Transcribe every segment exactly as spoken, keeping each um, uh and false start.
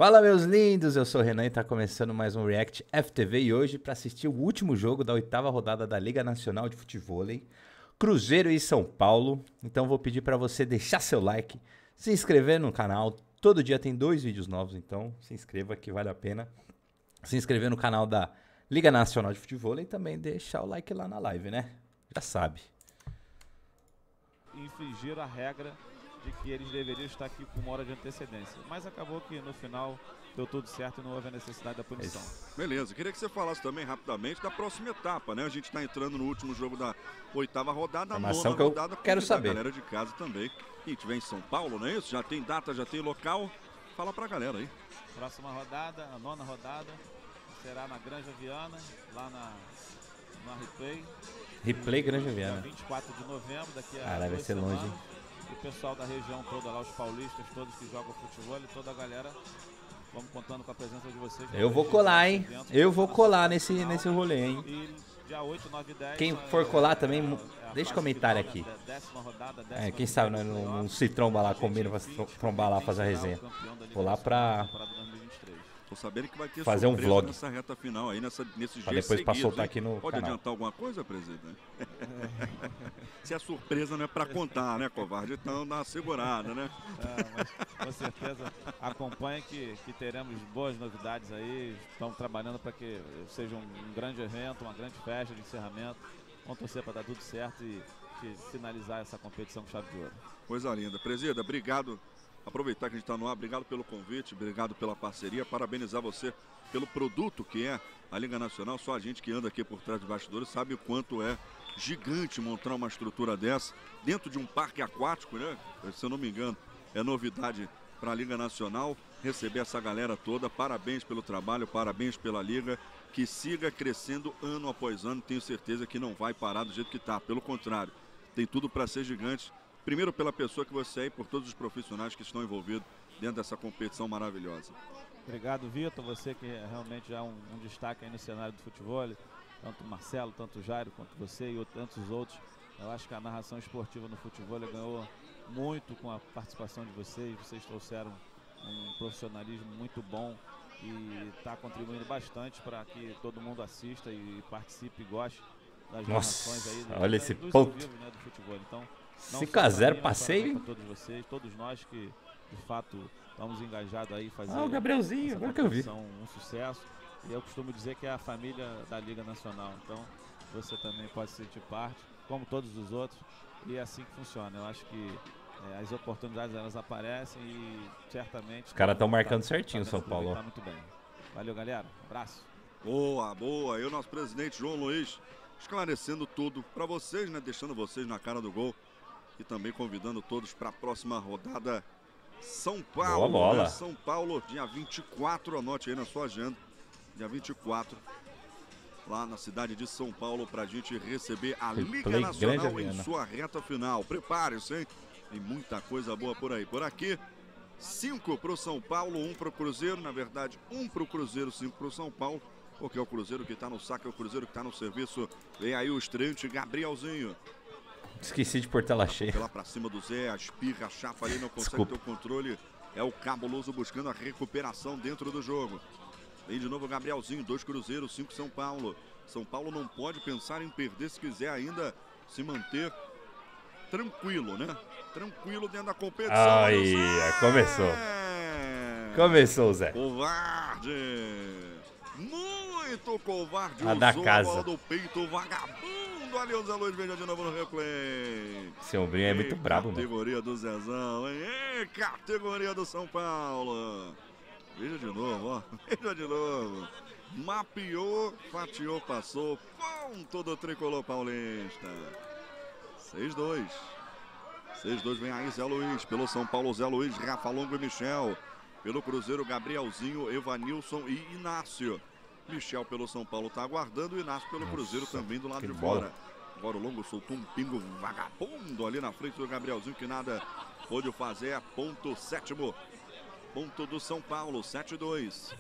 Fala, meus lindos, eu sou o Renan e tá começando mais um React F T V e hoje para assistir o último jogo da oitava rodada da Liga Nacional de Futevôlei, Cruzeiro e São Paulo. Então vou pedir para você deixar seu like, se inscrever no canal, todo dia tem dois vídeos novos, então se inscreva que vale a pena. Se inscrever no canal da Liga Nacional de Futevôlei e também deixar o like lá na live, né? Já sabe. Infringir a regra de que eles deveriam estar aqui com uma hora de antecedência. Mas acabou que no final deu tudo certo e não houve a necessidade da punição. Beleza, queria que você falasse também rapidamente da próxima etapa, né? A gente está entrando no último jogo da oitava rodada, a nona que eu rodada. quero saber. A galera de casa também. A gente vem em São Paulo, não é isso? Já tem data, já tem local. Fala pra galera aí. Próxima rodada, a nona rodada, será na Granja Viana, lá na, na Replay. Replay Granja Viana. Dia vinte e quatro de novembro, daqui a Caralho, vai ser semanas. longe. O pessoal da região toda lá, os paulistas, todos que jogam futebol e toda a galera, vamos contando com a presença de vocês. Eu vou colar, hein? Eu vou colar nesse, nesse rolê, hein? E dia oito, nove e dez, Quem for colar também, é, é deixa comentário aqui. Décima rodada, décima É, quem sabe nós não, não se tromba lá, combina pra se trombar lá, fazer a resenha. Vou lá pra Tô sabendo que vai ter fazer um vlog nessa reta final aí, nessa, nesses pra dias depois pra seguidos, soltar hein? aqui no Pode canal. adiantar alguma coisa, presidente? Se é surpresa, não é pra contar, né, covarde? Então dá uma segurada, né? É, mas, com certeza, acompanhe que, que teremos boas novidades aí. Estamos trabalhando para que seja um, um grande evento, uma grande festa de encerramento. Vamos torcer para dar tudo certo e, e finalizar essa competição com chave de ouro. Coisa linda. Presida, obrigado. Aproveitar que a gente está no ar, obrigado pelo convite, obrigado pela parceria, parabenizar você pelo produto que é a Liga Nacional. Só a gente que anda aqui por trás dos bastidores sabe o quanto é gigante montar uma estrutura dessa dentro de um parque aquático, né? Se eu não me engano, é novidade para a Liga Nacional receber essa galera toda. Parabéns pelo trabalho, parabéns pela Liga, que siga crescendo ano após ano. Tenho certeza que não vai parar do jeito que está, pelo contrário, tem tudo para ser gigante. Primeiro pela pessoa que você é e por todos os profissionais que estão envolvidos dentro dessa competição maravilhosa. Obrigado, Vitor. Você que é realmente já um, um destaque aí no cenário do futebol. Tanto o Marcelo, tanto o Jairo, quanto você e tantos outros. Eu acho que a narração esportiva no futebol ganhou muito com a participação de vocês. Vocês trouxeram um profissionalismo muito bom e está contribuindo bastante para que todo mundo assista e participe e goste das narrações aí do, olha esse dos ponto. ao vivo, né, do futebol. Então, cinco a zero passeio. Para todos vocês, todos nós que de fato estamos engajados aí fazer Ah, o Gabrielzinho, agora que eu vi. um sucesso. E eu costumo dizer que é a família da Liga Nacional. Então você também pode se sentir parte, como todos os outros. E é assim que funciona. Eu acho que é, as oportunidades elas aparecem e certamente. Os caras estão marcando tá, certinho o tá São Paulo. Tá muito bem. Valeu, galera. Abraço. Boa, boa. E o nosso presidente João Luiz esclarecendo tudo para vocês, né? Deixando vocês na cara do gol. E também convidando todos para a próxima rodada. São Paulo, boa bola. Né? São Paulo, dia vinte e quatro, anote aí na sua agenda. Dia vinte e quatro, lá na cidade de São Paulo, para a gente receber a Liga Nacional em sua reta final. Prepare-se, hein? Tem muita coisa boa por aí. Por aqui, cinco para o São Paulo, um para o Cruzeiro. Na verdade, um para o Cruzeiro, cinco para o São Paulo. Porque é o Cruzeiro que está no saque, é o Cruzeiro que está no serviço. Vem aí o estreante Gabrielzinho. Esqueci de pôr tela cheia. Lá pra cima do Zé, a espirra, a chapa ali, não consegue Desculpa. ter o controle. É o Cabuloso buscando a recuperação dentro do jogo. Vem de novo o Gabrielzinho, dois Cruzeiros, cinco São Paulo. São Paulo não pode pensar em perder se quiser ainda se manter tranquilo, né? Tranquilo dentro da competição. Aí, começou. Começou, Zé. Covarde. Muito covarde. A da casa. Do peito vagabundo. Ali o Zé Luiz vem de novo no replay. Esse ombrinho é muito brabo, mano. Categoria do Zezão, hein? Ei, categoria do São Paulo. Veja de novo, ó. Veja de novo. Mapeou, fatiou, passou. Ponto do tricolor paulista. seis a dois. seis a dois vem aí Zé Luiz. Pelo São Paulo, Zé Luiz, Rafa Longo e Michel. Pelo Cruzeiro, Gabrielzinho, Evanilson e Inácio. Michel pelo São Paulo tá aguardando. O Inácio pelo Nossa, Cruzeiro também do lado de bola. fora. Agora o Longo soltou um pingo vagabundo ali na frente do Gabrielzinho, que nada pôde fazer. Ponto sétimo. Ponto do São Paulo, sete a dois.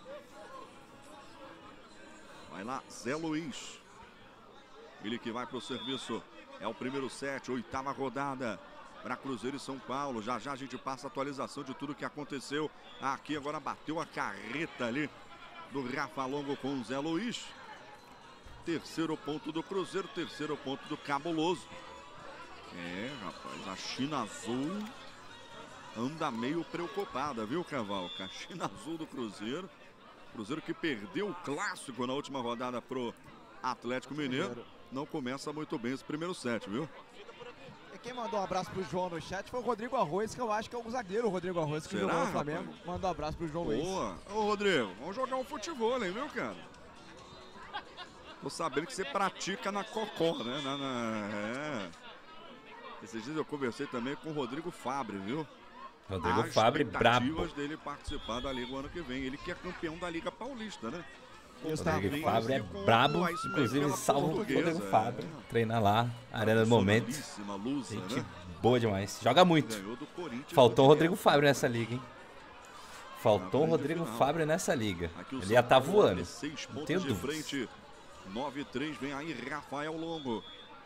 Vai lá, Zé Luiz. Ele que vai para o serviço. É o primeiro set, oitava rodada. para Cruzeiro e São Paulo. Já já a gente passa a atualização de tudo que aconteceu aqui. Agora bateu a carreta ali do Rafa Longo com o Zé Luiz. Terceiro ponto do Cruzeiro, terceiro ponto do Cabuloso. É, rapaz, a China Azul anda meio preocupada, viu, Cavalca? A China Azul do Cruzeiro. Cruzeiro que perdeu o clássico na última rodada pro Atlético Mineiro. Não começa muito bem esse primeiro set, viu? E quem mandou um abraço pro João no chat foi o Rodrigo Arroz, que eu acho que é o zagueiro Rodrigo Arroz, que Será, jogou no rapaz? Flamengo. Mandou um abraço pro João Luiz. Boa. Ô, Rodrigo, vamos jogar um futebol, hein, viu, cara? Tô sabendo que você pratica na Cocó, né? Na, na... É. Esses dias eu conversei também com o Rodrigo Fabre, viu? Rodrigo Há Fabre, brabo. expectativas dele participar da Liga o ano que vem. Ele que é campeão da Liga Paulista, né? Isso, Rodrigo Vem Fabre é com brabo, o Iceman inclusive pela salva o Portuguesa, Rodrigo Fabre. é. Treina lá, Arena do Momento. Profissionalíssima, lusa, Gente né? boa demais. Joga muito. Ganhou do Corinthians. Faltou o do Rodrigo Fabre nessa liga, hein? Faltou o Na grande Rodrigo final. Fabre nessa liga. Aqui o Ele São ia estar Paulo voando. abre Seis Não pontos tenho de dúvidas. frente. nove a três, vem aí Rafael Longo.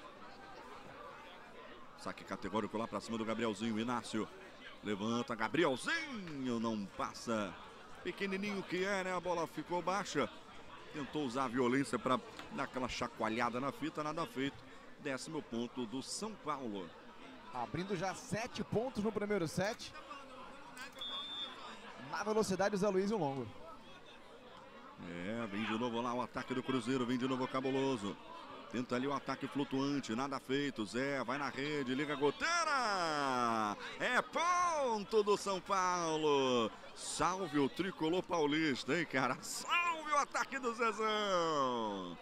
Saque categórico lá pra cima do Gabrielzinho. Inácio levanta, Gabrielzinho não passa. Pequenininho que é, né? A bola ficou baixa. Tentou usar a violência para dar aquela chacoalhada na fita, nada feito. Décimo ponto do São Paulo. Abrindo já sete pontos no primeiro set. Na velocidade, o Zé Luiz e o Longo. É, vem de novo lá o ataque do Cruzeiro, vem de novo o Cabuloso. Tenta ali o ataque flutuante, nada feito. Zé vai na rede, liga a goteira. É ponto do São Paulo. Salve o tricolor paulista, hein, cara? Salve o ataque do Zezão.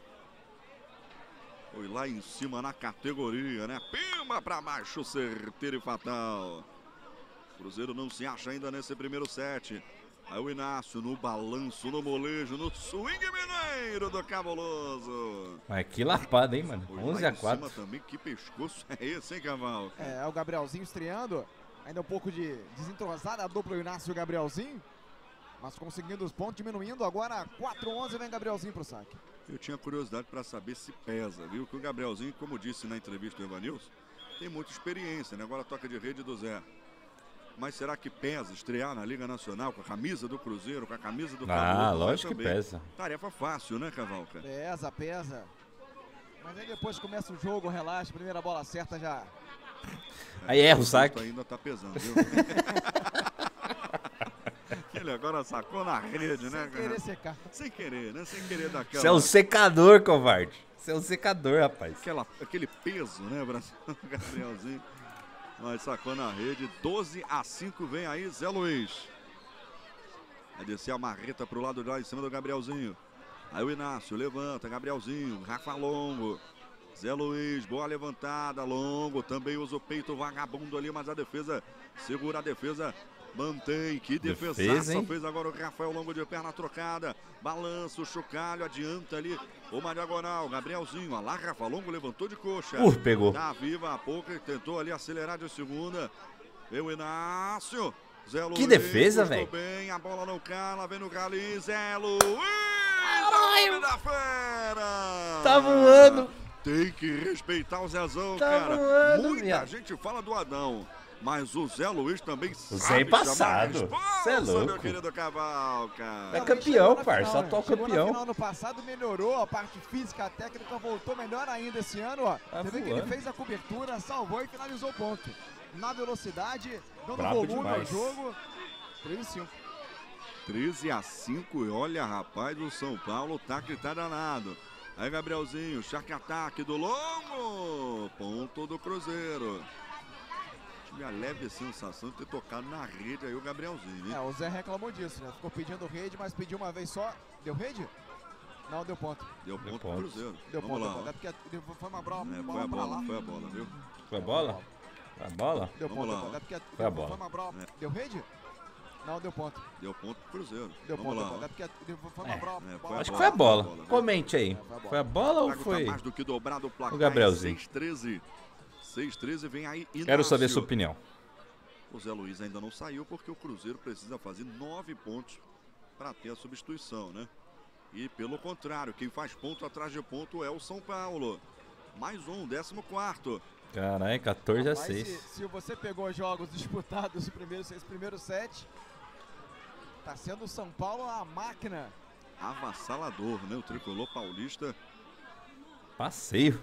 Foi lá em cima na categoria, né? Pima pra baixo, certeiro e fatal. Cruzeiro não se acha ainda nesse primeiro set. Aí o Inácio no balanço, no molejo, no swing mineiro do Cabuloso. Mas que lapada, hein, mano? Foi lá onze a em quatro. cima também, que pescoço é esse, hein, Caval? É, o Gabrielzinho estreando. Ainda um pouco de desentrosada a dupla Inácio e o Gabrielzinho. Mas conseguindo os pontos, diminuindo. Agora quatro a onze, vem Gabrielzinho pro saque. Eu tinha curiosidade para saber se pesa, viu? Que o Gabrielzinho, como disse na entrevista do Evanilson, tem muita experiência, né? Agora toca de rede do Zé. Mas será que pesa estrear na Liga Nacional com a camisa do Cruzeiro, com a camisa do Ah, Cabuloso? lógico que Também. pesa. Tarefa fácil, né, Cavalca? Pesa, pesa. Mas aí depois começa o jogo, relaxa. Primeira bola certa já. Aí erra o Isso saque. ainda tá pesando, viu? Ele agora sacou na rede, né, Sem cara? querer secar. Sem querer, né? Sem querer daquela... Você é um secador, covarde. Você é um secador, rapaz. Aquela, aquele peso, né, Brasil? Gabrielzinho. Mas sacou na rede. doze a cinco, vem aí Zé Luiz. Vai descer a marreta pro lado de lá em cima do Gabrielzinho. Aí o Inácio levanta, Gabrielzinho, Rafa Longo. Zé Luiz, boa levantada, Longo. Também usa o peito vagabundo ali, mas a defesa segura a defesa. Mantém, que defesa, Defesa, hein? fez agora o Rafael Longo de perna trocada. Balança o chocalho, adianta ali uma diagonal. Gabrielzinho, olha lá, Rafa Longo levantou de coxa. Uh, pegou. Tá viva a pouco, tentou ali acelerar de segunda. Veio o Inácio. Zé Luiz. Que defesa, gostou velho. bem, a bola não cala, vem no Galinho. Zé Luiz. Nome da fera. Tá voando. Tem que respeitar o Zezão, Tá cara. voando, Muita viado. gente fala do Adão. Mas o Zé Luiz também Zé sabe passado. chamar a Cê é responsa, louco. meu querido Cavalca. É Não, campeão, chegou na parça, final, atual né? Chegou campeão. Na final no passado melhorou a parte física, a técnica voltou melhor ainda esse ano, ó. Tá Você vê que ele voando. fez a cobertura, salvou e finalizou o ponto. Na velocidade, dando Brabo volume demais. ao jogo. três a cinco. treze a cinco, e olha, rapaz, o São Paulo tá que tá danado. Aí, Gabrielzinho, chaque ataque do Longo. Ponto do Cruzeiro. Tive a leve sensação de ter tocado na rede aí o Gabrielzinho, hein? É, o Zé reclamou disso, né? Ficou pedindo rede, mas pediu uma vez só. Deu rede? Não, deu ponto. Deu ponto Deu pro ponto. Cruzeiro. Deu Vamos ponto, lá. deu ponto. É porque foi uma bola, É, foi bola a pra bola, lá. foi a bola, viu? Foi a bola? Foi a bola? Deu Vamos ponto, lá. deu ponto. É porque Foi a bola. Foi uma bola. É. Deu rede? Não, deu ponto. Deu ponto pro Cruzeiro. Deu Vamos ponto, deu lá. ponto. É porque foi uma É. bola. É, foi bola a Acho que pra foi a lá. bola. bola, viu? Comente aí. É, foi a bola. Foi a bola ou Thiago foi? tá mais do que dobrado o placar. o Gabrielzinho? seis a treze. seis a treze, vem aí Inácio. Quero saber sua opinião. O Zé Luiz ainda não saiu porque o Cruzeiro precisa fazer nove pontos para ter a substituição, né? E pelo contrário, quem faz ponto atrás de ponto é o São Paulo. Mais um, décimo quarto. Caralho, quatorze a Mas seis. se, se você pegou jogos disputados, os primeiros seis, primeiros sete, tá sendo o São Paulo a máquina. Avassalador, né? O tricolor paulista. Passeio.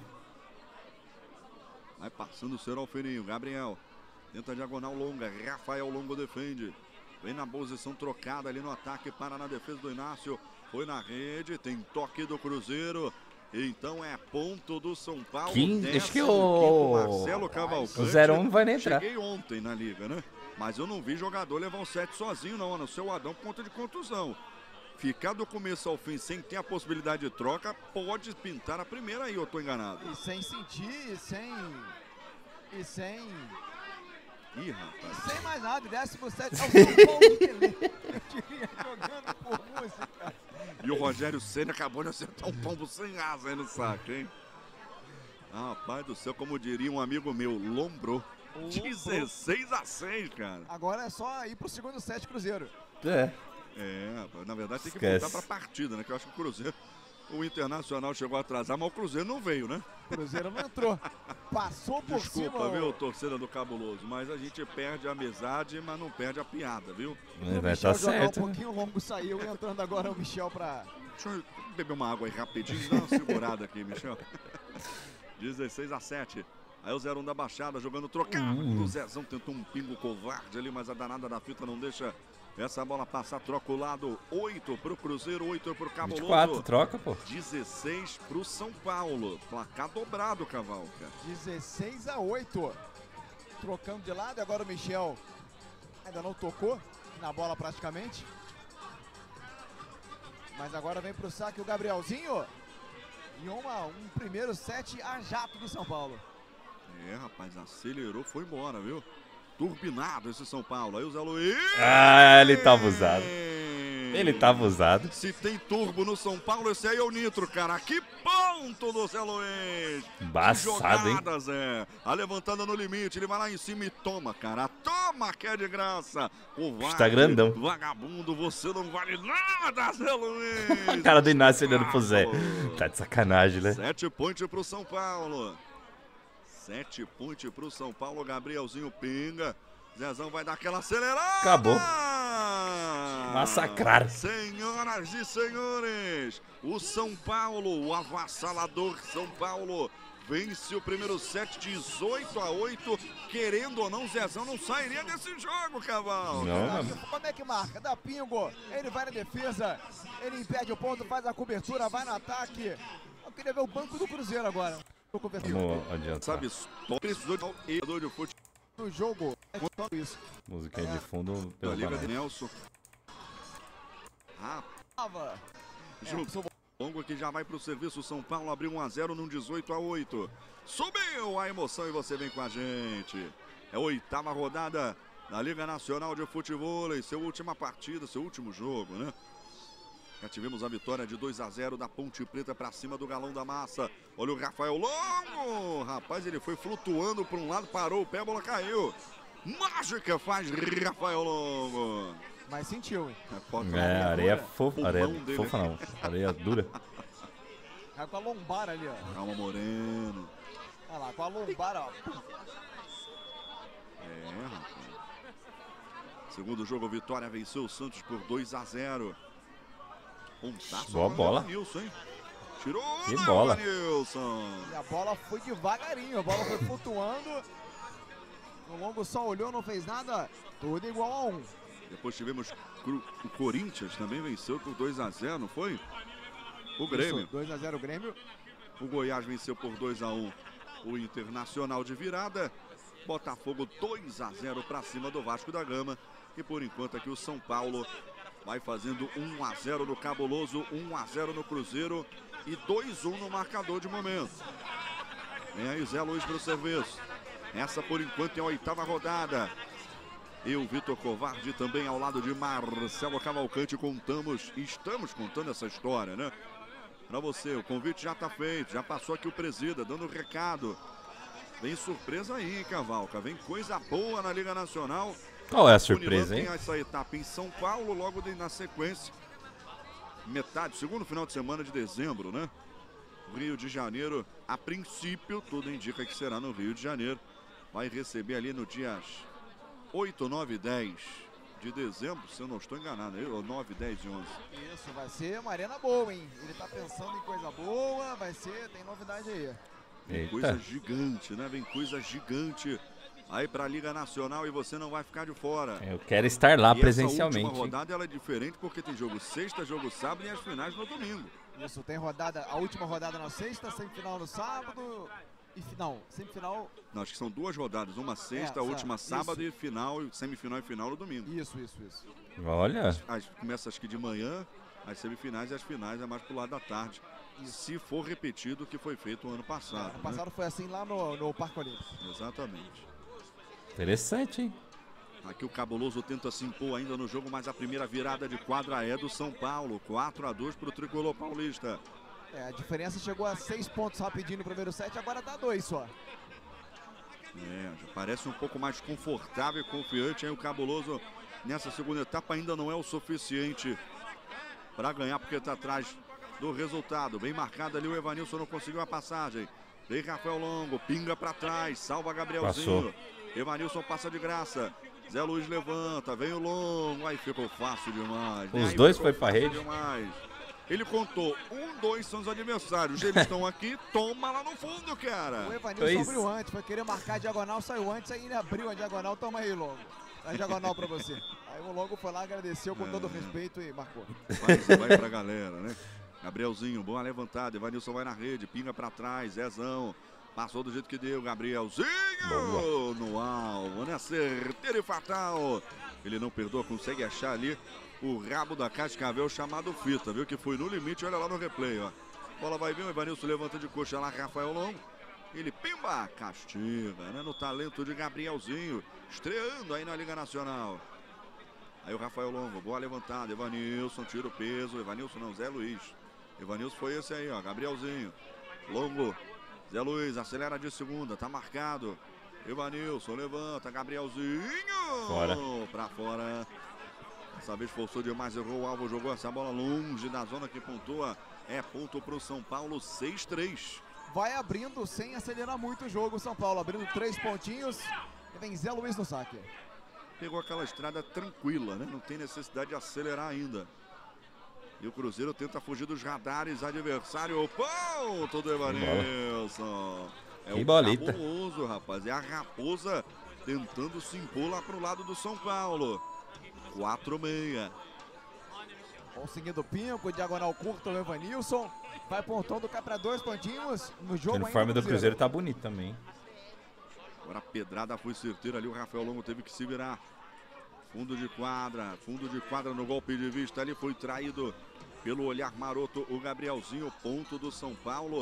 Vai passando o seu Alferinho. Gabriel tenta a diagonal longa. Rafael Longo defende. Vem na posição trocada ali no ataque. Para na defesa do Inácio. Foi na rede. Tem toque do Cruzeiro. Então é ponto do São Paulo. quinze, acho que décimo o quinto Marcelo Cavalcante. O zero um não vai nem entrar. Cheguei ontem na liga, né? Mas eu não vi jogador levar um set sozinho, não. No seu Adão por conta de contusão. Ficar do começo ao fim sem ter a possibilidade de troca, pode pintar a primeira aí, eu tô enganado. E sem sentir, e sem... E sem... Ih, rapaz. E sem mais nada, décimo sétimo é o São Paulo do Pelé. Eu diria, jogando por música. E o Rogério Ceni acabou de acertar um pombo sem asa aí no saco, hein? Ah, rapaz do céu, como diria um amigo meu, lombrou. dezesseis a seis, cara. Agora é só ir pro segundo set Cruzeiro. É. É, na verdade tem que Esquece. voltar pra partida, né? Que eu acho que o Cruzeiro, o Internacional chegou a atrasar, mas o Cruzeiro não veio, né? O Cruzeiro não entrou. Passou por Desculpa, cima. viu, torcida do Cabuloso, mas a gente perde a amizade, mas não perde a piada, viu? O Vai Michel tá jogar certo. um pouquinho longo saiu, entrando agora o Michel pra... Deixa eu beber uma água aí rapidinho, dá uma segurada aqui, Michel. dezesseis a sete. Aí o zero um da Baixada jogando trocado. Uhum. O Zezão tentou um pingo covarde ali, mas a danada da fita não deixa essa bola passar. Troca o lado. oito pro Cruzeiro, oito pro Cabuloso. vinte e quatro, troca, pô. dezesseis pro São Paulo. Placar dobrado, Cavalca. dezesseis a oito. Trocando de lado, agora o Michel ainda não tocou na bola praticamente. Mas agora vem pro saque o Gabrielzinho. E uma, um primeiro set a jato do São Paulo. É, rapaz, acelerou, foi embora, viu? Turbinado esse São Paulo. Aí o Zé Luiz. Ah, ele tá abusado. Ele tá abusado. Se tem turbo no São Paulo, esse aí é o Nitro, cara. Que ponto do Zé Luiz. Embaçado, hein? Jogadas, é. A levantada no limite, ele vai lá em cima e toma, cara. Toma, que é de graça. Covarde, Está grandão. vagabundo, você não vale nada, Zé Luiz. A cara do Inácio olhando pro Zé. Tá de sacanagem, né? Sete pontos pro São Paulo. Sete pontos pro São Paulo. Gabrielzinho pinga. Zezão vai dar aquela acelerada. Acabou. Massacrar. Senhoras e senhores, o São Paulo, o avassalador São Paulo, vence o primeiro set dezoito a oito. Querendo ou não, Zezão não sairia desse jogo, Cavalo. Não, Aí, mano. como é que marca? Dá pingo, ele vai na defesa, ele impede o ponto, faz a cobertura, vai no ataque. Eu queria ver o banco do Cruzeiro agora. Vamos adiantar. Sabe, só precisou de um jogador de futebol. No jogo, é só isso. Música de fundo Da pelo Liga de banana. Nelson. Ah, Tava. Junto. Longo que já vai para o serviço. São Paulo abriu um a zero num dezoito a oito. Subiu a emoção e você vem com a gente. É a oitava rodada da Liga Nacional de Futebol. Seu última partida, seu último jogo, né? Já tivemos a vitória de dois a zero da Ponte Preta para cima do Galão da Massa. Olha o Rafael Longo. Rapaz, ele foi flutuando para um lado, parou o pé, a bola caiu. Mágica faz Rafael Longo. Mas sentiu, hein? É, areia fofa. Areia Pulmão dele. fofa não. Areia dura. Caiu com a lombar ali, ó. Calma, Moreno. Olha lá, com a lombar, ó. É, rapaz. Segundo jogo, Vitória venceu o Santos por dois a zero. Um taço Boa para o bola. Evanilson, hein? Tirou Que o bola. Evanilson. E a bola foi devagarinho, a bola foi flutuando. O Longo só olhou, não fez nada. Tudo igual a um. Depois tivemos Cru- o Corinthians também venceu por dois a zero, não foi? O Grêmio. dois a zero Grêmio. O Goiás venceu por dois a um o Internacional de virada. Botafogo dois a zero para cima do Vasco da Gama. E por enquanto aqui o São Paulo vai fazendo um a zero no Cabuloso, um a zero no Cruzeiro e dois a um no marcador de momento. Vem aí Zé Luiz para o serviço. Essa por enquanto é a oitava rodada. Eu, Vitor Covarde, também ao lado de Marcelo Cavalcante, contamos, estamos contando essa história, né? Para você, o convite já está feito, já passou aqui o presida, dando recado. Vem surpresa aí, Cavalca, vem coisa boa na Liga Nacional. Qual é a O surpresa, Unilan hein? tem essa etapa em São Paulo, logo de, na sequência, metade, segundo final de semana de dezembro, né? Rio de Janeiro. A princípio, tudo indica que será no Rio de Janeiro. Vai receber ali no dias oito, nove e dez de dezembro, se eu não estou enganado, ou nove, dez e onze. Isso, vai ser uma arena boa, hein? Ele tá pensando em coisa boa, vai ser, tem novidade aí. Vem coisa gigante, né? Vem coisa gigante aí para a Liga Nacional e você não vai ficar de fora. Eu quero estar lá e presencialmente. A última rodada ela é diferente porque tem jogo sexta, jogo sábado e as finais no domingo. Isso, tem rodada, a última rodada na sexta, semifinal no sábado e final, semifinal. Não, acho que são duas rodadas, uma sexta, é, a última isso. sábado e final, semifinal e final no domingo. Isso, isso, isso. Olha. As, as, começa acho que de manhã, as semifinais e as finais é mais pro lado da tarde. Isso. Se for repetido o que foi feito o ano passado. É, ano passado né? foi assim lá no, no Parque Olímpico. Exatamente. Interessante, hein? Aqui o Cabuloso tenta se impor ainda no jogo, mas a primeira virada de quadra é do São Paulo. quatro a dois para o Tricolor Paulista. É, a diferença chegou a seis pontos rapidinho no primeiro set, agora dá dois só. É, já parece um pouco mais confortável e confiante aí o Cabuloso nessa segunda etapa. Ainda não é o suficiente para ganhar, porque está atrás do resultado. Bem marcado ali, o Evanilson não conseguiu a passagem. Vem Rafael Longo, pinga para trás, salva Gabrielzinho. Passou. Evanilson passa de graça. Zé Luiz levanta, vem o Longo, aí ficou fácil demais. Os aí dois foi pra rede. Demais. Ele contou, um, dois são os adversários. Eles estão aqui, toma lá no fundo, cara. O Evanilson abriu antes, foi querer marcar a diagonal, saiu antes, aí ele abriu a diagonal, toma aí, Longo. A diagonal pra você. Aí o Longo foi lá, agradeceu com é. todo respeito e marcou. Vai, vai pra galera, né? Gabrielzinho, boa levantada, Evanilson vai na rede, pinga pra trás, Zezão. Passou do jeito que deu, Gabrielzinho boa. No alvo, né? Certeiro e fatal. Ele não perdoa, consegue achar ali o rabo da Cascavel chamado Fita, viu? Que foi no limite, olha lá no replay, ó. Bola vai vir, o Evanilson levanta de coxa lá, Rafael Longo. Ele pimba, castiga, né? No talento de Gabrielzinho, estreando aí na Liga Nacional. Aí o Rafael Longo, boa levantada, Evanilson tira o peso, Evanilson não, Zé Luiz. Evanilson foi esse aí, ó, Gabrielzinho. Longo, Zé Luiz acelera de segunda, tá marcado. Evanilson levanta, Gabrielzinho. Fora. Pra fora. Dessa vez forçou demais, errou o alvo, jogou essa bola longe da zona que pontua. É ponto pro São Paulo, seis a três. Vai abrindo sem acelerar muito o jogo, São Paulo abrindo três pontinhos. E vem Zé Luiz no saque. Pegou aquela estrada tranquila, né? Não tem necessidade de acelerar ainda. E o Cruzeiro tenta fugir dos radares adversário. O ponto do Evanilson. É que um bolita. Cabuloso, rapaz. É a Raposa tentando se impor lá pro lado do São Paulo. quatro a seis. Conseguindo o pinco, diagonal curto, o Evanilson. Vai pontuando, cai para dois pontinhos no jogo. O uniforme do Cruzeiro tá bonito também. Agora a pedrada foi certeira ali. O Rafael Longo teve que se virar. Fundo de quadra, fundo de quadra no golpe de vista. Ali foi traído pelo olhar maroto o Gabrielzinho. Ponto do São Paulo.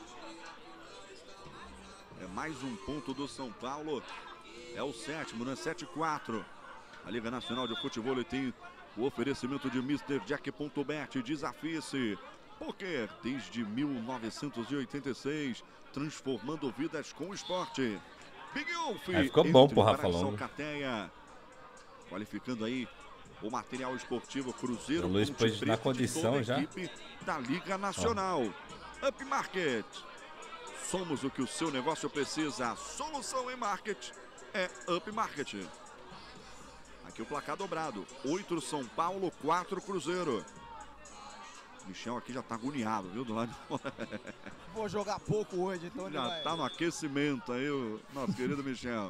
É mais um ponto do São Paulo. É o sétimo, né? sete a quatro. A Liga Nacional de Futebol tem o oferecimento de mister Jack ponto bet. Desafie-se. Poker desde mil novecentos e oitenta e seis. Transformando vidas com esporte. Big Wolf. Aí ficou bom pro Rafa Longo. Qualificando aí o material esportivo Cruzeiro. O Luiz pôs na condição já. Equipe da Liga Nacional. Oh. Up Market. Somos o que o seu negócio precisa. A solução em market é Up Market. Aqui o placar dobrado. oito São Paulo, quatro Cruzeiro. Michel aqui já tá agoniado, viu? Do lado de fora. Vou jogar pouco hoje, então já ele vai... tá no aquecimento aí o nosso querido Michel.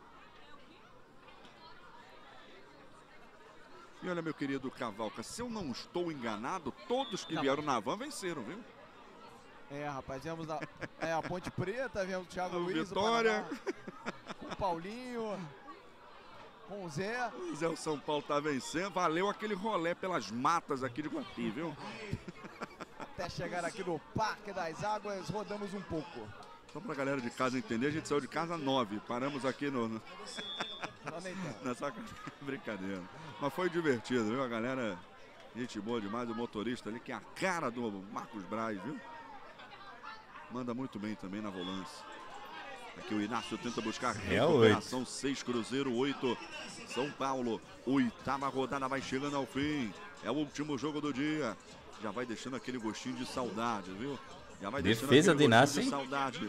E olha, meu querido Cavalca, se eu não estou enganado, todos que não. vieram na van venceram, viu? É, rapaz, viemos a, é, a Ponte Preta, viemos o Thiago o Luiz, Vitória. O Paraná, com o Paulinho, com o Zé. O Zé, o São Paulo tá vencendo, valeu aquele rolê pelas matas aqui de Guapi, viu? Até chegar aqui no Parque das Águas, rodamos um pouco. Só pra galera de casa entender, a gente saiu de casa nove, paramos aqui no... no... Nessa brincadeira. Mas foi divertido, viu? A galera, gente boa demais, o motorista ali, que é a cara do Marcos Braz, viu? Manda muito bem também na volância. Aqui o Inácio tenta buscar recuperação. seis Cruzeiro, oito São Paulo. Oitava rodada vai chegando ao fim. É o último jogo do dia. Já vai deixando aquele gostinho de saudade, viu? Já vai Defesa do Inácio, hein? Saudade.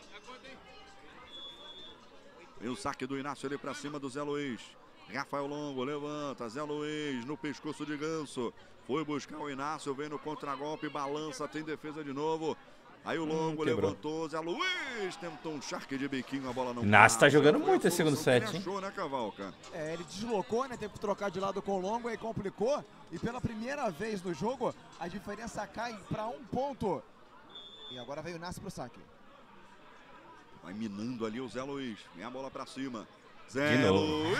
Vem o saque do Inácio ali pra cima do Zé Luiz. Rafael Longo levanta, Zé Luiz no pescoço de Ganso. Foi buscar o Inácio, vem no contragolpe, balança, tem defesa de novo. Aí o Longo hum, levantou, Zé Luiz tentou um charque de biquinho, a bola não Inácio tá jogando muito esse segundo set, hein? Achou, né, Cavalca? É, ele deslocou, né? Teve que trocar de lado com o Longo, aí complicou. E pela primeira vez no jogo, a diferença cai para um ponto. E agora veio o Inácio pro saque. Vai minando ali o Zé Luiz. Vem a bola pra cima. Zé de novo. Luiz!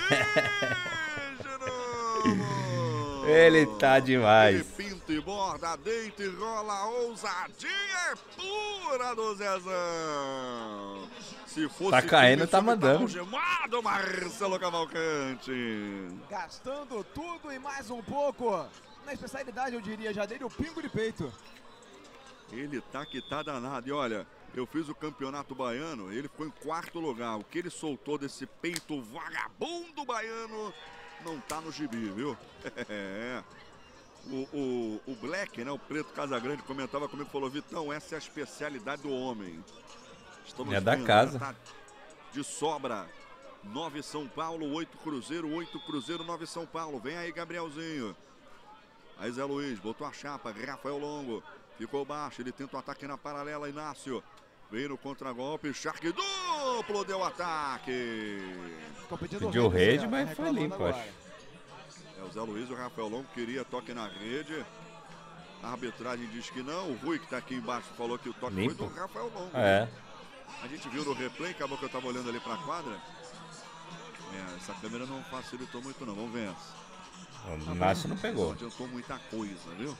de novo! Ele tá demais. Ele pinta e borda, deita e rola. Ousadia pura do Zezão. Se fosse tá caindo, tá mandando. Algemado, Marcelo Cavalcante. Gastando tudo e mais um pouco. Na especialidade, eu diria, já dele o pingo de peito. Ele tá que tá danado. E olha, eu fiz o campeonato baiano, ele ficou em quarto lugar. O que ele soltou desse peito vagabundo baiano não tá no gibi, viu? É. O, o, o Black, né, o Preto Casagrande, comentava comigo e falou: Vitão, essa é a especialidade do homem. Estamos é da casa. Tá de sobra. nove São Paulo, oito Cruzeiro, oito Cruzeiro, nove São Paulo. Vem aí, Gabrielzinho. Aí Zé Luiz, botou a chapa, Rafael Longo. Ficou baixo, ele tenta o ataque na paralela, Inácio. Veio no contragolpe, Shark duplo, deu ataque. Pediu rede, mas foi limpo, acho. É, o Zé Luiz, o Rafael Longo queria toque na rede. A arbitragem diz que não. O Rui, que tá aqui embaixo, falou que o toque limpo. Foi do Rafael Longo. É. A gente viu no replay, acabou que eu tava olhando ali pra quadra. É, essa câmera não facilitou muito não, vamos ver essa. O Inácio não pegou. Não adiantou muita coisa, viu?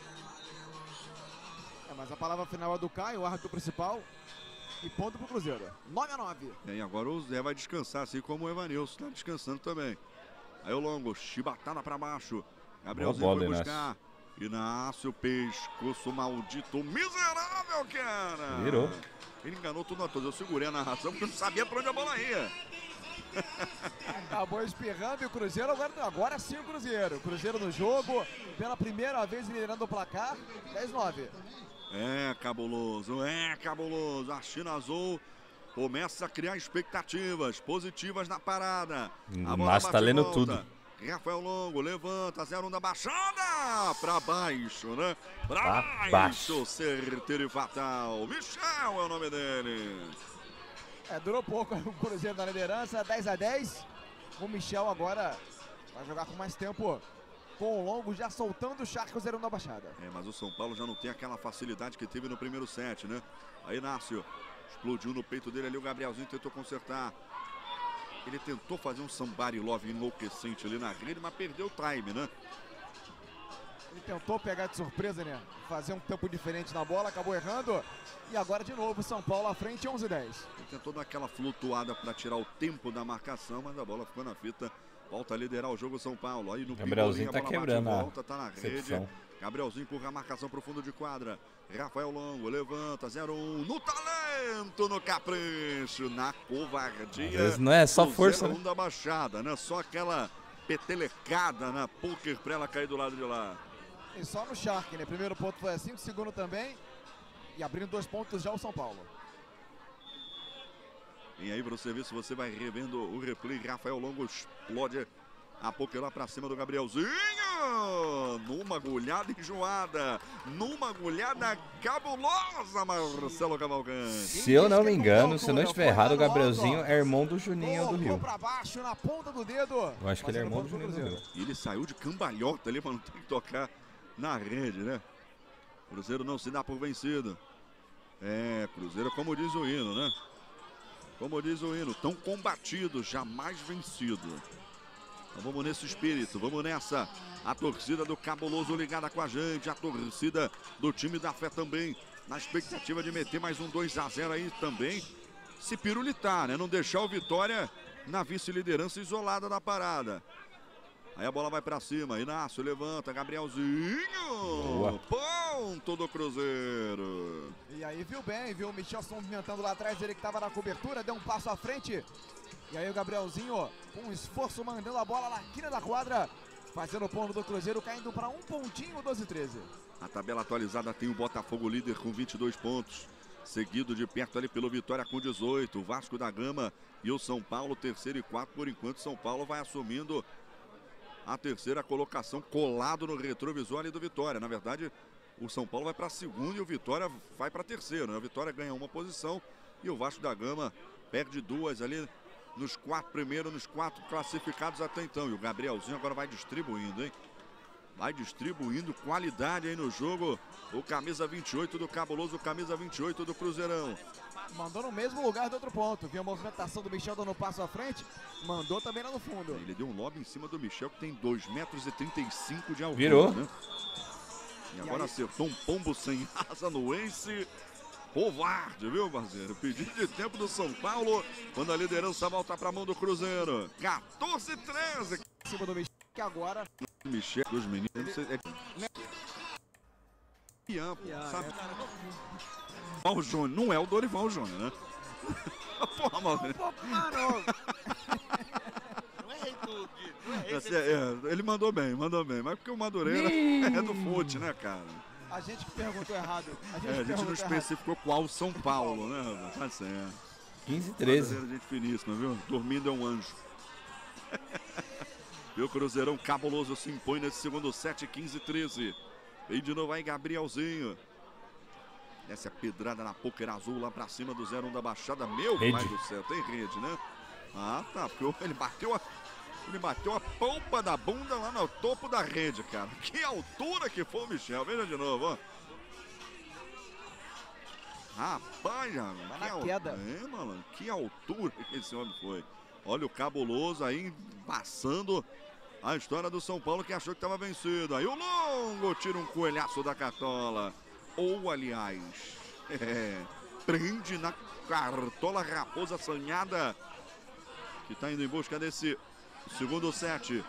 É, mas a palavra final é do Caio, o árbitro principal. E ponto pro Cruzeiro. nove a nove. É, e agora o Zé vai descansar, assim como o Evanilson tá descansando também. Aí o Longo, chibatada pra baixo. Gabrielzinho bola, foi buscar. Inácio. Inácio, pescoço maldito, miserável, cara. Virou. Ele enganou tudo a todos. Eu segurei a narração porque eu não sabia pra onde a bola ia. Acabou espirrando e o Cruzeiro agora, agora sim o Cruzeiro. Cruzeiro no jogo, pela primeira vez liderando o placar, dez a nove. É cabuloso, é cabuloso. A China Azul começa a criar expectativas positivas na parada. A Márcio tá lendo tudo. Rafael Longo levanta, zero um da baixada. Pra baixo, né? Pra, pra baixo. baixo. Certeiro e fatal. Michel é o nome dele. É, durou pouco o Cruzeiro na liderança, dez a dez. O Michel agora vai jogar com mais tempo com o Longo, já soltando o Shark, o zero um da baixada. É, mas o São Paulo já não tem aquela facilidade que teve no primeiro set, né? Aí Inácio explodiu no peito dele ali, o Gabrielzinho tentou consertar. Ele tentou fazer um somebody love enlouquecente ali na rede, mas perdeu o time, né? Ele tentou pegar de surpresa, né? Fazer um tempo diferente na bola, acabou errando. E agora de novo São Paulo à frente, onze a dez. Ele tentou dar aquela flutuada para tirar o tempo da marcação, mas a bola ficou na fita. Volta a liderar o jogo São Paulo. Aí no Gabrielzinho tá quebrando a volta, tá na rede. Gabrielzinho empurra a marcação pro fundo de quadra. Rafael Longo levanta, zero um. No talento, no capricho, na covardia. Às vezes não é só força, né? Da baixada, né? Só aquela petelecada na poker pra ela cair do lado de lá. E só no Shark, né? Primeiro ponto foi assim, o segundo também. E abrindo dois pontos já o São Paulo. E aí para você ver se você vai revendo o replay. Rafael Longo explode a poker lá pra cima do Gabrielzinho. Numa agulhada enjoada. Numa agulhada cabulosa, Marcelo Cavalcante. Se eu não me engano, se eu não estiver errado, o Gabrielzinho é irmão do Juninho do Rio. Pra baixo, na ponta do dedo. Eu acho que ele é irmão do Juninho do Rio. E ele saiu de cambalhota ali, mas não tem que tocar na rede, né? Cruzeiro não se dá por vencido. É, Cruzeiro, como diz o hino, né? Como diz o hino, tão combatido, jamais vencido. Então vamos nesse espírito, vamos nessa. A torcida do Cabuloso ligada com a gente, a torcida do time da fé também, na expectativa de meter mais um dois a zero aí também. Se pirulitar, né? Não deixar o Vitória na vice-liderança isolada da parada. Aí a bola vai pra cima, Inácio levanta, Gabrielzinho, boa. Ponto do Cruzeiro. E aí viu bem, viu o Michel se movimentando lá atrás, ele que tava na cobertura, deu um passo à frente. E aí o Gabrielzinho, com um esforço, mandando a bola na quina da quadra. fazendo o ponto do Cruzeiro, caindo para um pontinho, doze a treze. A tabela atualizada tem o Botafogo líder com vinte e dois pontos, seguido de perto ali pelo Vitória com dezoito, o Vasco da Gama e o São Paulo terceiro e quarto. Por enquanto, São Paulo vai assumindo a terceira colocação, colado no retrovisor ali do Vitória. Na verdade, o São Paulo vai para a segunda e o Vitória vai para a terceira, né? A Vitória ganha uma posição e o Vasco da Gama perde duas ali nos quatro primeiros, nos quatro classificados até então. E o Gabrielzinho agora vai distribuindo, hein? Vai distribuindo qualidade aí no jogo. O camisa vinte e oito do Cabuloso, o camisa vinte e oito do Cruzeirão. Mandou no mesmo lugar do outro ponto. Viu a movimentação do Michel dando um passo à frente. Mandou também lá no fundo. Ele deu um lob em cima do Michel, que tem dois metros e trinta e cinco de altura. Virou. Né? E agora e aí... acertou um pombo sem asa no Ace. Covarde, viu, parceiro? Pedido de tempo do São Paulo, quando a liderança volta para a mão do Cruzeiro. quatorze a treze. Em cima do Michel, que agora... Michel, dos meninos, não sei, é... Ian, sabe? Dorival Júnior, não é o Dorival Júnior, né? Porra, mano. Não é rei do... Não é esse, é, é, ele mandou bem, mandou bem. Mas porque o Madureira é do fute, né, cara? A gente que perguntou errado. A gente, é, a gente não especificou errado. Qual São Paulo, né? Tá certo. quinze a treze. Madureira, gente finíssima, viu? Dormindo é um anjo. E o Cruzeirão Cabuloso se impõe nesse segundo set, quinze a treze. Vem de novo aí Gabrielzinho. Essa é a pedrada na pôquer azul lá pra cima do zero um da Baixada. Meu rede. Pai do céu, tem rede, né? Ah, tá, porque ele bateu a, ele bateu a polpa da bunda lá no topo da rede, cara. Que altura que foi o Michel. Veja de novo, ó. Rapaz, já, vai na queda. É, mano, que altura que esse homem foi. Olha o Cabuloso aí passando a história do São Paulo, que achou que estava vencido. Aí o Longo tira um coelhaço da cartola. Ou, aliás, é, prende na cartola Raposa Sanhada, que está indo em busca desse segundo set.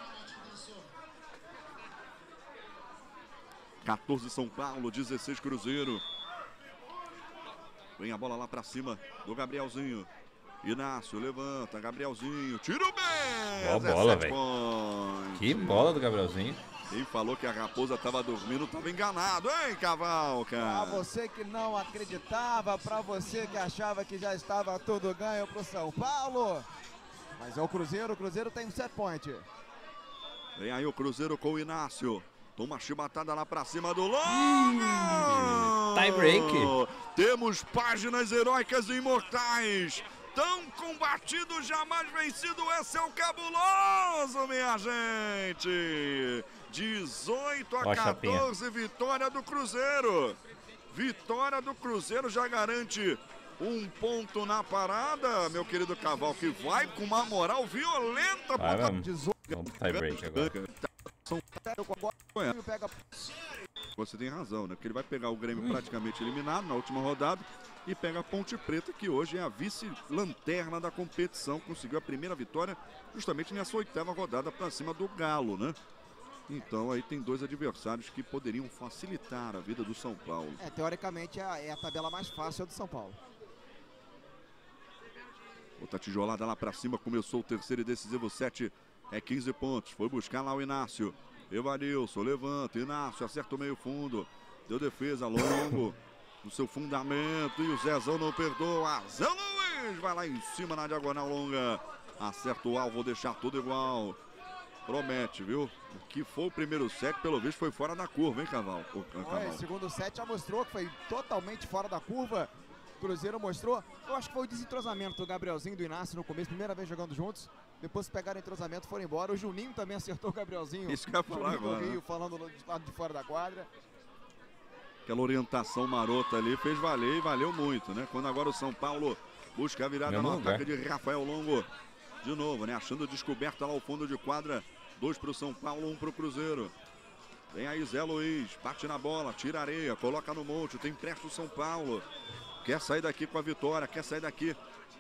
quatorze São Paulo, dezesseis Cruzeiro. Vem a bola lá para cima do Gabrielzinho. Inácio levanta, Gabrielzinho, tira bem! Boa bola, velho. Que bola do Gabrielzinho. Quem falou que a Raposa estava dormindo estava enganado, hein, Cavalca? Pra você que não acreditava, pra você que achava que já estava tudo ganho pro São Paulo. Mas é o Cruzeiro, o Cruzeiro tem um set point. Vem aí o Cruzeiro com o Inácio. Toma chibatada lá pra cima do Longo! Tie break. Temos páginas heróicas e imortais. Tão combatido, jamais vencido, esse é o Cabuloso, minha gente. dezoito a quatorze, vitória do Cruzeiro. Vitória do Cruzeiro já garante um ponto na parada, meu querido Caval, que vai com uma moral violenta. Vai, vamos. Vamos tie break agora. Você tem razão, né? Porque ele vai pegar o Grêmio praticamente eliminado na última rodada e pega a Ponte Preta, que hoje é a vice-lanterna da competição. Conseguiu a primeira vitória justamente nessa oitava rodada para cima do Galo, né? Então aí tem dois adversários que poderiam facilitar a vida do São Paulo. É, teoricamente é a, é a tabela mais fácil do São Paulo. Outra tijolada lá para cima, começou o terceiro e decisivo set, é quinze pontos. Foi buscar lá o Inácio. Evanilson levanta, Inácio acerta o meio fundo, deu defesa, Longo no seu fundamento e o Zezão não perdoa. Zé Luiz vai lá em cima na diagonal longa, acerta o alvo, deixar tudo igual. Promete, viu? O que foi o primeiro set, pelo visto, foi fora da curva, hein, Caval? O, Caval. O segundo set já mostrou que foi totalmente fora da curva. O Cruzeiro mostrou. Eu acho que foi o desentrosamento do Gabrielzinho e do Inácio no começo, primeira vez jogando juntos. Depois pegaram entrosamento, foram embora. O Juninho também acertou o Gabrielzinho. Isso que eu ia falar Juninho agora. Do Rio, né? falando do lado de fora da quadra. Aquela orientação marota ali fez valer e valeu muito, né? Quando agora o São Paulo busca a virada no ataque de Rafael Longo. De novo, né? Achando descoberta lá o fundo de quadra. Dois para o São Paulo, um para o Cruzeiro. Vem aí Zé Luiz, bate na bola, tira areia, coloca no monte, tem pressa o São Paulo. Quer sair daqui com a vitória, quer sair daqui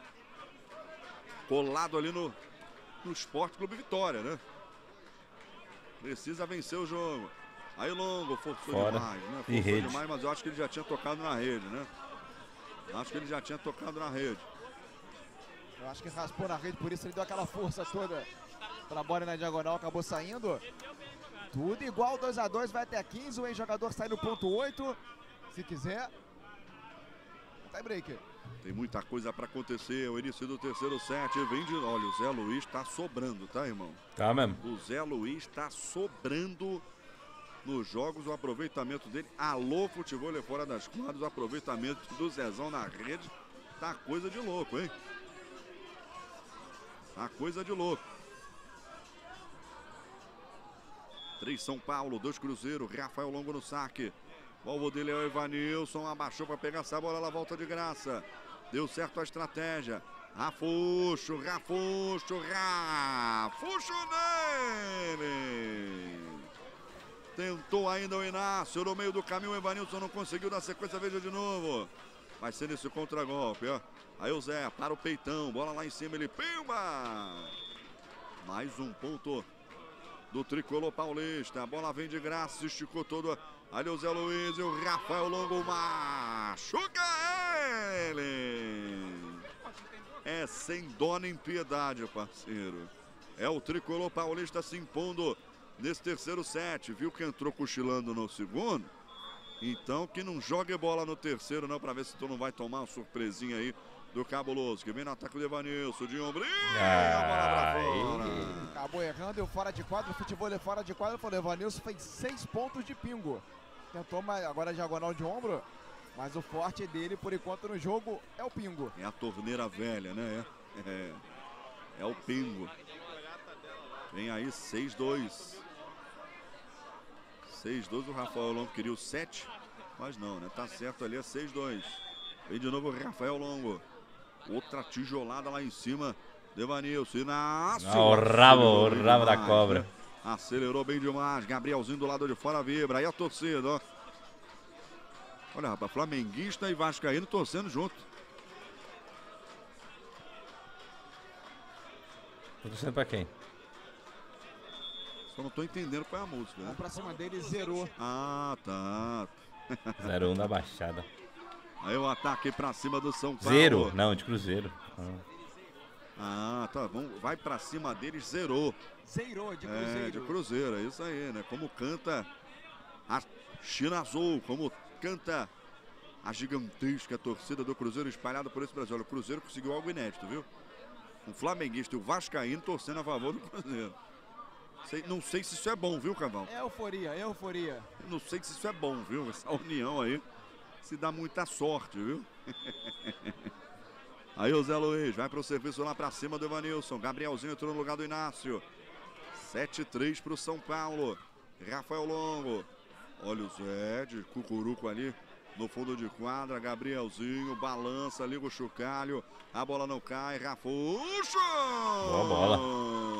colado ali no, no Esporte Clube Vitória, né? Precisa vencer o jogo. Aí Longo, forçou Fora. demais, né? E Forçou rede. demais, mas eu acho que ele já tinha tocado na rede, né? Acho que ele já tinha tocado na rede. Eu acho que raspou na rede, por isso ele deu aquela força toda para a bola na diagonal, acabou saindo. Tudo igual, dois a dois, vai até quinze, o ex-jogador sai no ponto oito, se quiser. Tie break. Tem muita coisa para acontecer, o início do terceiro set, vem de... Olha, o Zé Luiz tá sobrando, tá, irmão? Tá mesmo. O Zé Luiz tá sobrando nos jogos, o aproveitamento dele. Alô, futebol é fora das quadras, o aproveitamento do Zezão na rede tá coisa de louco, hein? Tá coisa de louco. Três São Paulo, dois Cruzeiro, Rafael Longo no saque. O alvo dele é o Evanilson, abaixou para pegar essa bola, ela volta de graça. Deu certo a estratégia. Rafuxo, Rafuxo, Rafuxo nele. Tentou ainda o Inácio, no meio do caminho o Evanilson não conseguiu, na sequência veja de novo. Vai ser nesse contragolpe, ó. Aí o Zé para o peitão, bola lá em cima, ele pimba. Mais um ponto do tricolor paulista. A bola vem de graça, se esticou todo. Ali o Zé Luiz e o Rafael Longo machuca ele. É sem dó nem piedade, parceiro. É o tricolor paulista se impondo nesse terceiro set. Viu que entrou cochilando no segundo? Então que não jogue bola no terceiro não, para ver se tu não vai tomar uma surpresinha aí do Cabuloso, que vem no ataque do Evanilson, de ombrinho, a bola pra fora. Acabou errando e o fora de quadro, o futebol é fora de quadro, falou, Evanilson fez seis pontos de pingo. Tentou agora a diagonal de ombro, mas o forte dele, por enquanto, no jogo é o pingo. É a torneira velha, né? É, é, é o pingo. Vem aí seis dois. seis dois, o Rafael Longo queria o sete, mas não, né? Tá certo ali, é seis dois. Vem de novo o Rafael Longo. Outra tijolada lá em cima. Devanilson, Inácio. Ah, o rabo, o rabo da cobra. Né? Acelerou bem demais. Gabrielzinho do lado de fora vibra. Aí a torcida, ó. Olha, rapaz, flamenguista e vascaíno torcendo junto. Tô torcendo pra quem? Só não tô entendendo qual é a música, né? Vamos pra cima dele, zerou. Ah, tá. zero um da Baixada. Aí o ataque pra cima do São Paulo. Zero? Não, de Cruzeiro. Ah, ah tá bom. Vai pra cima deles, zerou. Zerou, de Cruzeiro. É, de Cruzeiro, é isso aí, né? Como canta a China Azul, como canta a gigantesca torcida do Cruzeiro espalhada por esse Brasil. Olha, o Cruzeiro conseguiu algo inédito, viu? Um flamenguista e o vascaíno torcendo a favor do Cruzeiro. Sei, não sei se isso é bom, viu, Cavalo? É euforia, é euforia. Eu não sei se isso é bom, viu? Essa união aí se dá muita sorte, viu? Aí o Zé Luiz vai pro serviço lá pra cima do Evanilson. Gabrielzinho entrou no lugar do Inácio. sete três pro São Paulo. Rafael Longo. Olha o Zé de cucuruco ali no fundo de quadra. Gabrielzinho balança, liga o chocalho. A bola não cai. Rafuxo! Boa bola.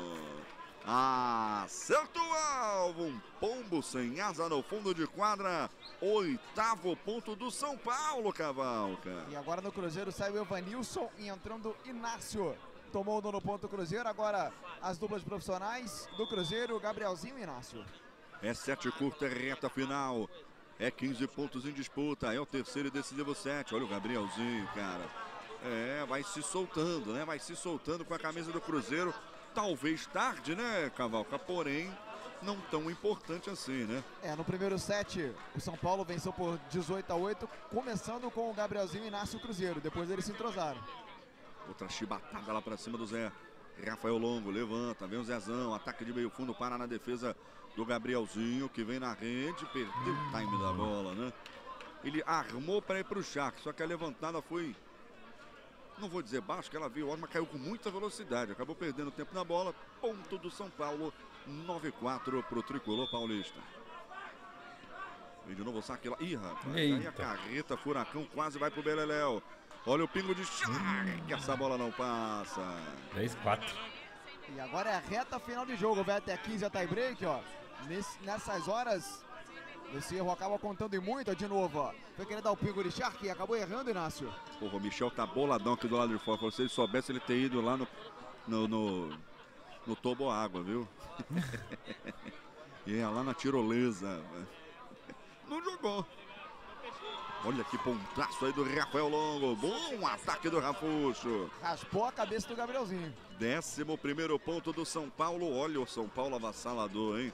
Acerta o alvo, um pombo sem asa no fundo de quadra, oitavo ponto do São Paulo, Cavalca. E agora no Cruzeiro sai o Evanilson e entrando Inácio. Tomou o nono ponto do Cruzeiro, agora as duplas profissionais do Cruzeiro, Gabrielzinho e Inácio. É sete curta, é reta final, é quinze pontos em disputa, é o terceiro e decisivo set. Olha o Gabrielzinho, cara, é, vai se soltando, né, vai se soltando com a camisa do Cruzeiro. Talvez tarde, né, Cavalca? Porém, não tão importante assim, né? É, no primeiro set, o São Paulo venceu por dezoito a oito, começando com o Gabrielzinho e Inácio Cruzeiro. Depois eles se entrosaram. Outra chibatada lá pra cima do Zé. Rafael Longo levanta, vem o Zezão, ataque de meio fundo, para na defesa do Gabrielzinho, que vem na rede, perdeu o time da bola, né? Ele armou para ir pro Charque, só que a levantada foi... Não vou dizer baixo, que ela veio, mas caiu com muita velocidade. Acabou perdendo tempo na bola. Ponto do São Paulo, nove a quatro para o tricolor paulista. Vem de novo o saque lá. Ih, rapaz. Aí a carreta furacão quase vai pro Beleléu. Olha o pingo de Charque, que essa bola não passa. dez a quatro. E agora é a reta final de jogo. Vai até quinze a tie break, ó. Nesse, nessas horas, esse erro acaba contando em muito, ó, de novo, ó. Foi querer dar o pingo de Charque e acabou errando, Inácio. Porra, o Michel tá boladão aqui do lado de fora. Se ele soubesse, ele ter ido lá no, no, no, no toboágua, viu? E é lá na tirolesa. Não jogou. Olha que pontaço aí do Rafael Longo. Bom ataque do Rafuxo. Raspou a cabeça do Gabrielzinho. Décimo primeiro ponto do São Paulo. Olha o São Paulo avassalador, hein?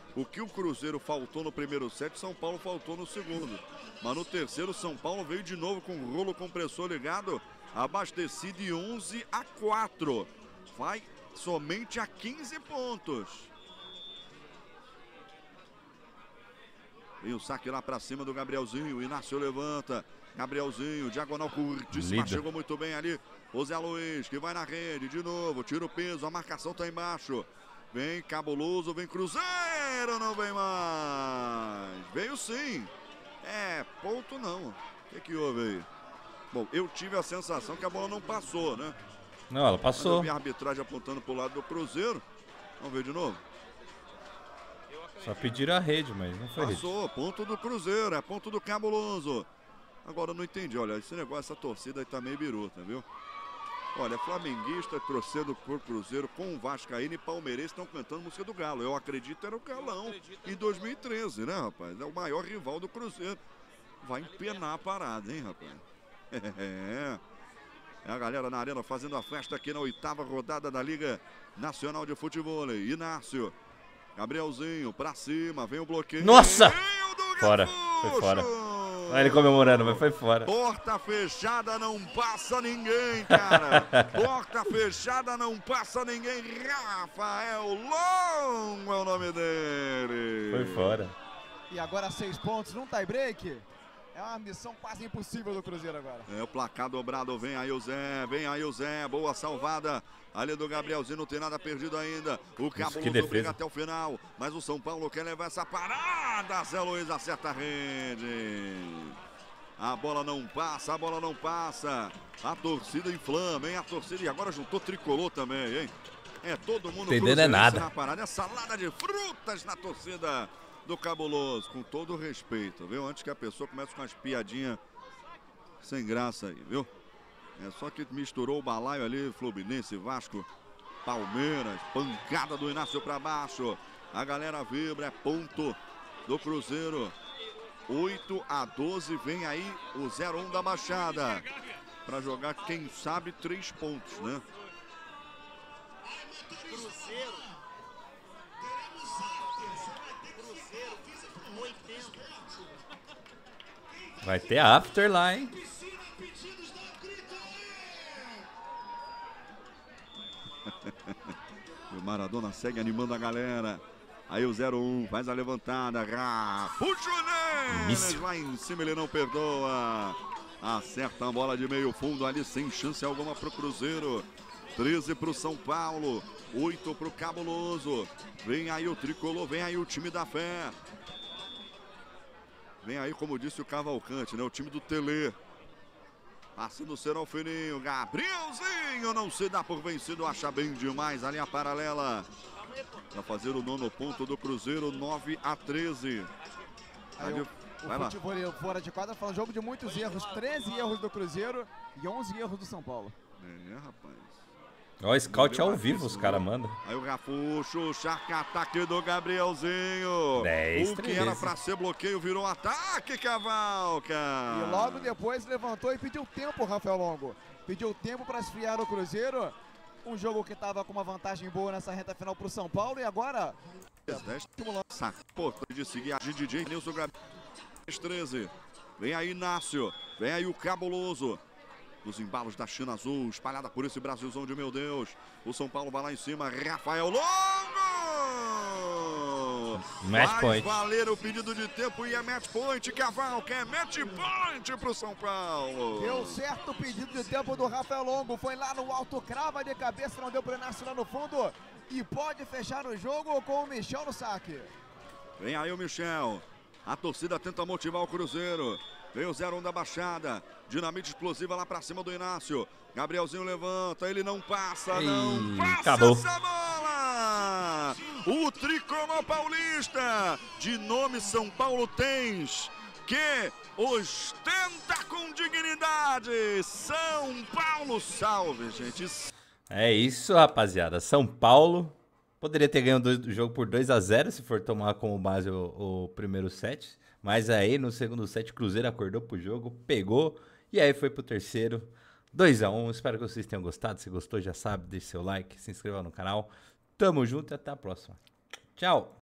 O que o Cruzeiro faltou no primeiro set, São Paulo faltou no segundo. Mas no terceiro, São Paulo veio de novo com o rolo compressor ligado, abastecido de onze a quatro. Vai somente a quinze pontos. Vem o saque lá para cima do Gabrielzinho. Inácio levanta. Gabrielzinho, diagonal curtíssima. Chegou muito bem ali. O Zé Luiz, que vai na rede de novo. Tira o peso, a marcação tá embaixo. Vem Cabuloso, vem Cruzeiro, não vem mais. Veio sim. É, ponto não. O que que houve aí? Bom, eu tive a sensação que a bola não passou, né? Não, ela passou. Eu vi a arbitragem apontando pro lado do Cruzeiro. Vamos ver de novo. Só pediram a rede, mas não foi Passou, rede. ponto do Cruzeiro, é ponto do Cabuloso. Agora eu não entendi, olha, esse negócio, essa torcida aí tá meio biruta, viu? Olha, flamenguista torcendo por Cruzeiro com o Vascaíno e Palmeirense estão cantando música do Galo. Eu acredito era o Galão em dois mil e treze, né, rapaz? É o maior rival do Cruzeiro. Vai empenar a parada, hein, rapaz? É. É a galera na arena fazendo a festa aqui na oitava rodada da Liga Nacional de Futebol. Inácio, Gabrielzinho, pra cima, vem o bloqueio. Nossa! Fora, foi fora. Olha ele comemorando, mas foi fora. Porta fechada, não passa ninguém, cara. Porta fechada, não passa ninguém. Rafael Longo é o nome dele. Foi fora. E agora seis pontos num tie break. É uma missão quase impossível do Cruzeiro agora. É o placar dobrado, vem aí o Zé, vem aí o Zé, boa salvada. Ali do Gabrielzinho, não tem nada perdido ainda. O Cabuloso briga até o final, mas o São Paulo quer levar essa parada. Zé Luiz acerta a rede. A bola não passa, a bola não passa. A torcida inflama, hein? A torcida, e agora juntou tricolor também, hein? É todo mundo entendendo é nada na parada. É salada de frutas na torcida do Cabuloso, com todo o respeito, viu? Antes que a pessoa comece com umas piadinhas sem graça aí, viu? É só que misturou o balaio ali, Fluminense, Vasco, Palmeiras, pancada do Inácio para baixo. A galera vibra, é ponto do Cruzeiro. oito a doze, vem aí o zero um da Baixada. Para jogar, quem sabe, três pontos, né? Cruzeiro. Cruzeiro, oitenta. Vai ter after lá, hein? O Maradona segue animando a galera. Aí o zero um faz a levantada. Puxa o Nenes, lá em cima ele não perdoa. Acerta a bola de meio fundo ali sem chance alguma pro Cruzeiro. treze pro São Paulo, oito pro Cabuloso. Vem aí o tricolor, vem aí o time da fé. Vem aí, como disse o Cavalcante, né? O time do Tele. Passando o Seralfininho, Gabrielzinho não se dá por vencido, acha bem demais ali a paralela. Para fazer o nono ponto do Cruzeiro, nove a treze. Aí o, o futebol fora de quadra foi um jogo de muitos erros, treze erros do Cruzeiro e onze erros do São Paulo. É, rapaz. Ó, o scout ao vivo, os caras mandam. Aí o Gafuxo, chaca-ataque do Gabrielzinho. dez, o que era pra ser bloqueio virou ataque, Cavalca. E logo depois levantou e pediu tempo, Rafael Longo. Pediu tempo para esfriar o Cruzeiro. Um jogo que estava com uma vantagem boa nessa reta final pro São Paulo e agora... Pô, de seguir a D J Nilson Gabriel. treze. Vem aí Inácio, vem aí o Cabuloso. Os embalos da China Azul, espalhada por esse Brasilzão de meu Deus. O São Paulo vai lá em cima, Rafael Longo! Match point. Vai valer o pedido de tempo e é match point, Cavalca, é match point pro São Paulo. Deu certo o pedido de tempo do Rafael Longo, foi lá no alto, crava de cabeça, não deu pro Inácio lá no fundo. E pode fechar o jogo com o Michel no saque. Vem aí o Michel, a torcida tenta motivar o Cruzeiro. Vem o zero um da Baixada. Dinamite explosiva lá pra cima do Inácio. Gabrielzinho levanta, ele não passa, Ei, não passa acabou. essa bola! O tricolor paulista, de nome São Paulo tens, que ostenta com dignidade. São Paulo salve, gente. É isso, rapaziada. São Paulo poderia ter ganho o jogo por dois a zero se for tomar como base o, o primeiro set. Mas aí, no segundo set, o Cruzeiro acordou pro jogo, pegou, e aí foi pro terceiro, dois a um. Espero que vocês tenham gostado. Se gostou, já sabe, deixe seu like, se inscreva no canal. Tamo junto e até a próxima. Tchau!